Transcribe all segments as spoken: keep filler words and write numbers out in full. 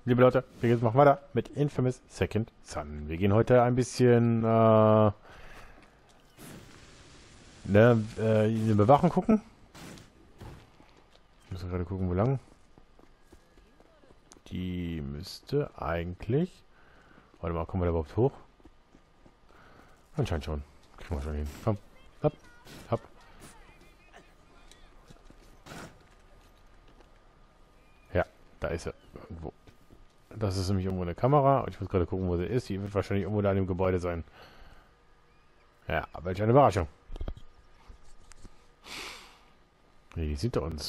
Liebe Leute, wir gehen jetzt machen weiter mit Infamous Second Son. Wir gehen heute ein bisschen äh, ne, äh, in die Bewachung gucken. Ich muss gerade gucken, wo lang. Die müsste eigentlich... Warte mal, kommen wir da überhaupt hoch? Anscheinend schon. Kriegen wir schon hin. Komm. Hopp. Hopp. Ja, da ist er. Irgendwo. Das ist nämlich irgendwo eine Kamera. Und ich muss gerade gucken, wo sie ist. Die wird wahrscheinlich irgendwo da in dem Gebäude sein. Ja, welch eine Überraschung. Nee, die sieht er uns.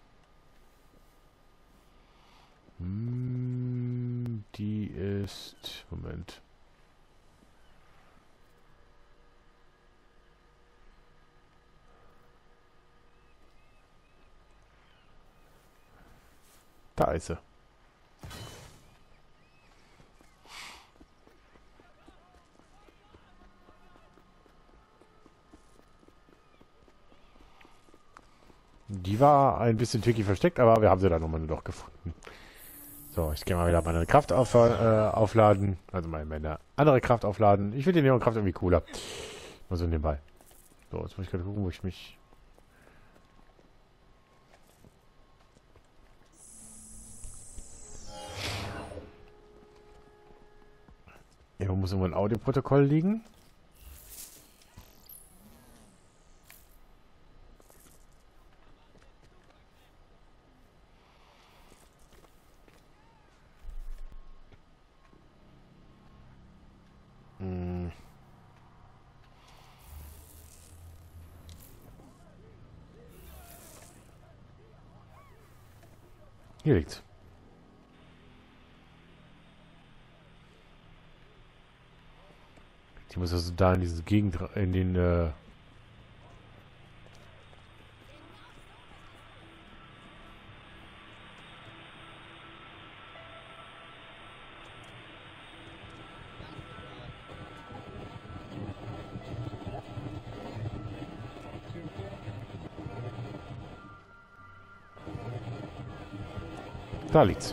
Hm, die ist... Moment. Da ist sie. Die war ein bisschen tricky versteckt, aber wir haben sie dann nochmal doch gefunden. So, ich gehe mal wieder meine Kraft auf, äh, aufladen. Also meine, meine andere Kraft aufladen. Ich finde die Neon-Kraft irgendwie cooler. Mal so nebenbei. So, jetzt muss ich gerade gucken, wo ich mich... Hier muss irgendwo ein Audioprotokoll liegen. Hm. Hier liegt's. Die muss also da in diese Gegend, in den, äh da liegt's.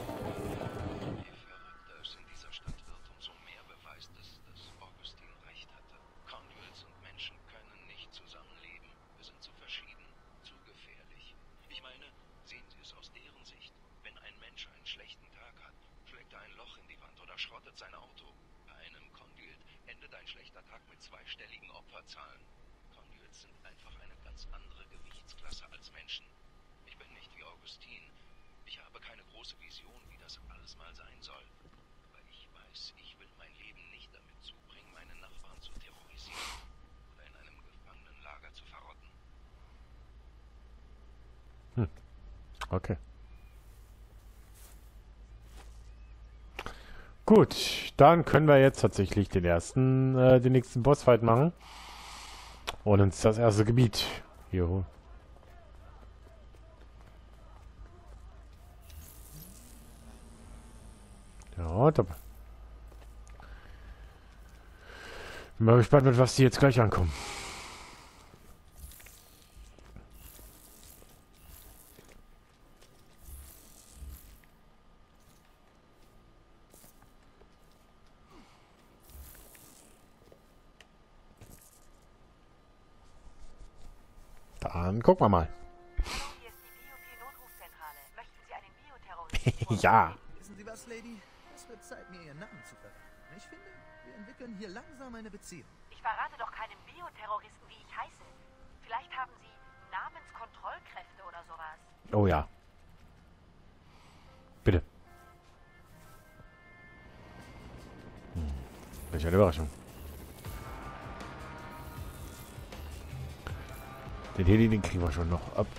Sein Auto. Bei einem Conduit endet ein schlechter Tag mit zweistelligen Opferzahlen. Conduits sind einfach eine ganz andere Gewichtsklasse als Menschen. Ich bin nicht wie Augustin. Ich habe keine große Vision, wie das alles mal sein soll. Aber ich weiß, ich will mein Leben nicht damit zubringen, meine Nachbarn zu terrorisieren oder in einem Gefangenenlager zu verrotten. Hm. Okay. Gut, dann können wir jetzt tatsächlich den ersten, äh, den nächsten Bossfight machen. Und uns das erste Gebiet hier holen. Ja, da. Bin mal gespannt, mit was die jetzt gleich ankommen. Dann gucken wir mal. Hier ist die Biopie-Notrufzentrale. Möchten Sie einen Bioterroristen? Ja. Wissen Sie was, Lady? Es wird Zeit, mir Ihren Namen zu verraten. Ich finde, wir entwickeln hier langsam eine Beziehung. Ich verrate doch keinem Bioterroristen, wie ich heiße. Vielleicht haben Sie Namenskontrollkräfte oder sowas. Oh ja. Bitte. Hm. Welche eine Überraschung. Den Heli, den kriegen wir schon noch ab.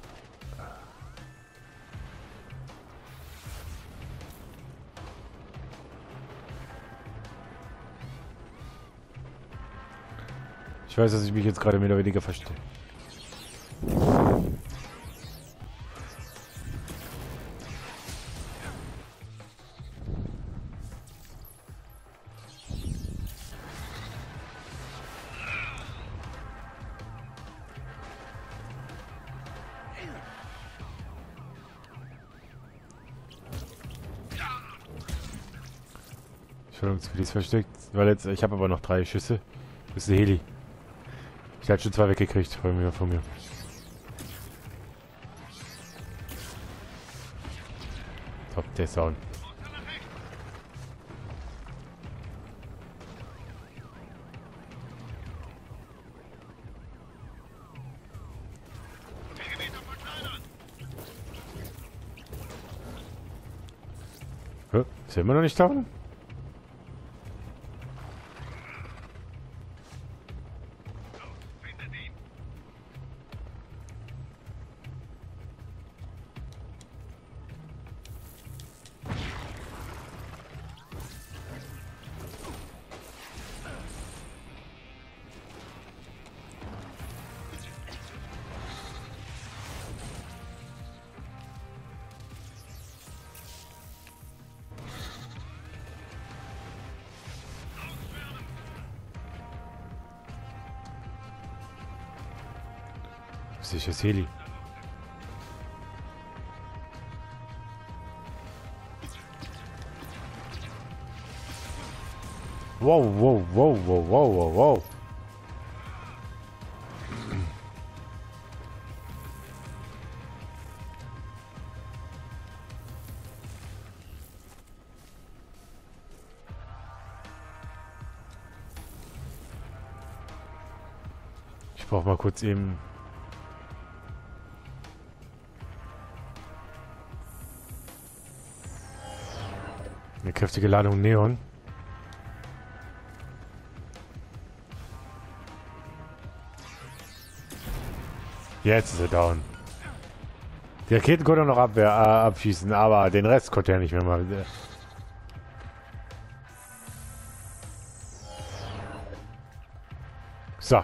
Ich weiß, dass ich mich jetzt gerade mehr oder weniger verstehe. Entschuldigung, ist versteckt. Weil jetzt, ich habe aber noch drei Schüsse. Das ist der Heli. Ich hatte schon zwei weggekriegt von mir. Von mir. Top, der ist down. Hä? Ist er immer noch nicht down? Sicher Heli. Wow, wow, wow, wow, wow, wow, wow. Ich brauche mal kurz eben... eine kräftige Ladung Neon. Jetzt ist er down. Die Raketen konnte er noch abwehr, äh, abschießen, aber den Rest konnte er nicht mehr mal. So.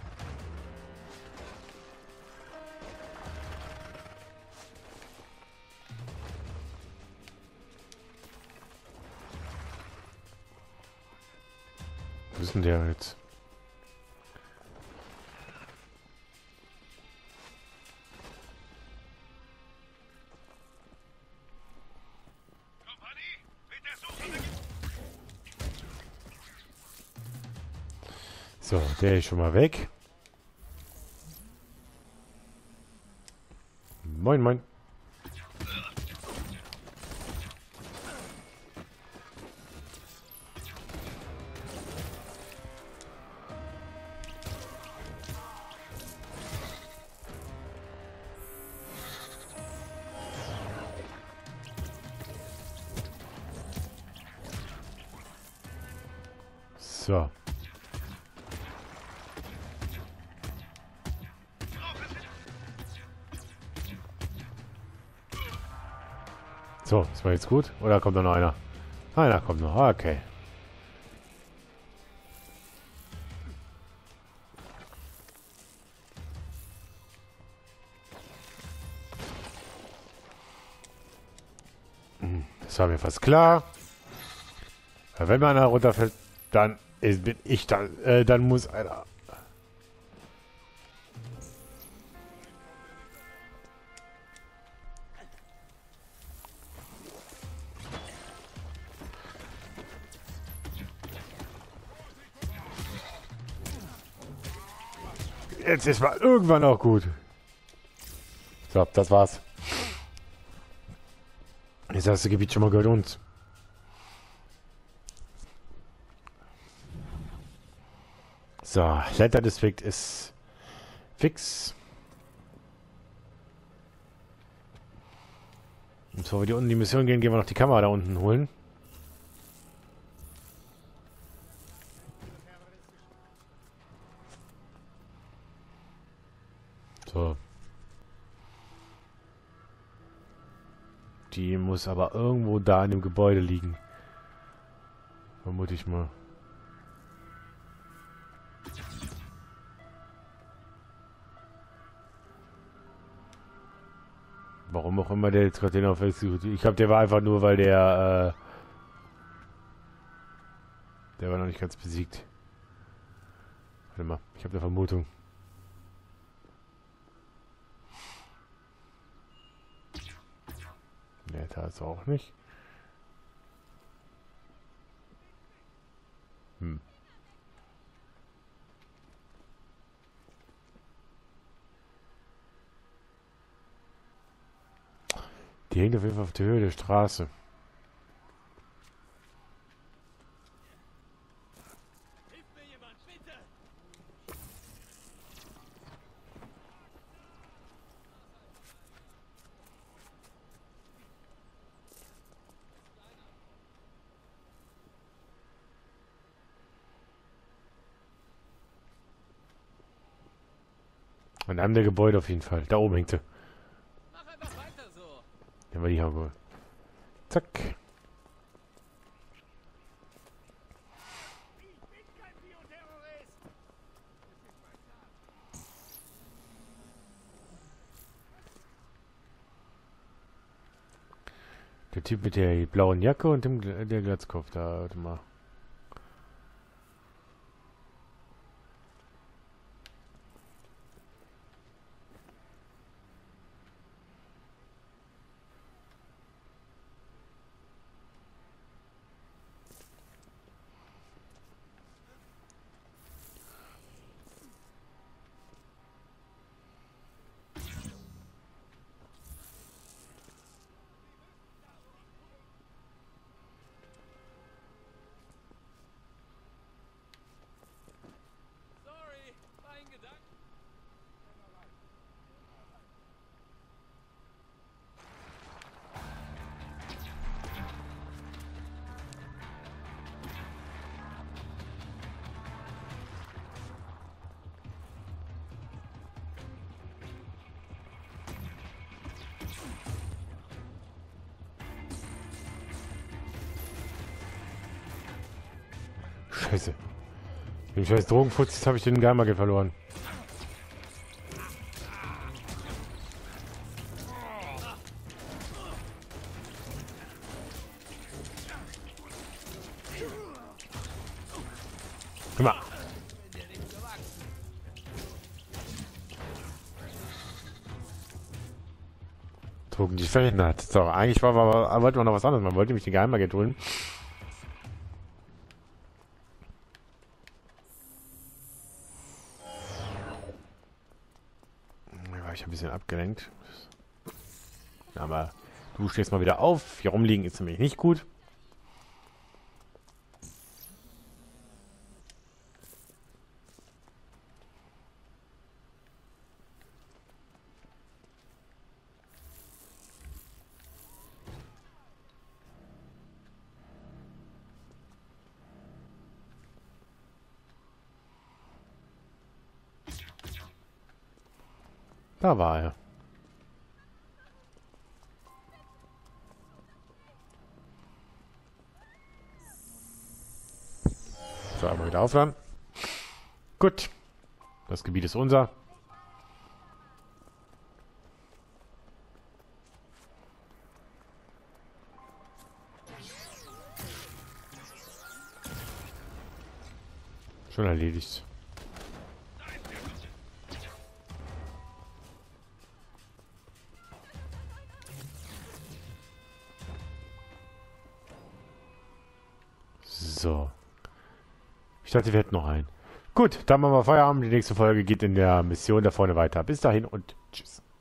Wo ist denn der jetzt? So, der ist schon mal weg. Moin, moin. So. So, ist mal jetzt gut? Oder kommt da noch einer? Einer kommt noch. Okay. Das war mir fast klar. Weil wenn mal einer runterfällt, dann ist, bin ich da. Äh, dann muss einer. Jetzt ist mal irgendwann auch gut. So, das war's. Jetzt hast du das Gebiet schon mal gehört uns. So, Leiter-Distrikt ist fix. Und bevor wir die unten die Mission gehen, gehen wir noch die Kamera da unten holen. So. Die muss aber irgendwo da in dem Gebäude liegen. Vermute ich mal. Warum auch immer der jetzt gerade den auf Exekutiv. Ich glaube, der war einfach nur, weil der, äh, der war noch nicht ganz besiegt. Warte mal, ich habe eine Vermutung. Ne, da ist er auch nicht. Hm. Die hängt auf jeden Fall auf der Höhe der Straße. An einem der Gebäude auf jeden Fall. Da oben hängt sie. Mach einfach weiter so. Den wir die haben wohl. Zack. Der Typ mit der blauen Jacke und dem Gl- der Glatzkopf da, warte mal. Sorry, war in Gedanken. Scheiße. Den scheiß Drogenfutz habe ich den Geimer verloren. Guck mal. Drogen, die verhindert. So, eigentlich war, war, wollte man noch was anderes. Man wollte mich den Geimer holen. Ich habe ein bisschen abgelenkt. Aber du stehst mal wieder auf. Hier rumliegen ist nämlich nicht gut. Da war er. So, einmal wieder aufladen. Gut. Das Gebiet ist unser. Schon erledigt. So. Ich dachte, wir hätten noch einen. Gut, dann machen wir Feierabend. Die nächste Folge geht in der Mission da vorne weiter. Bis dahin und tschüss.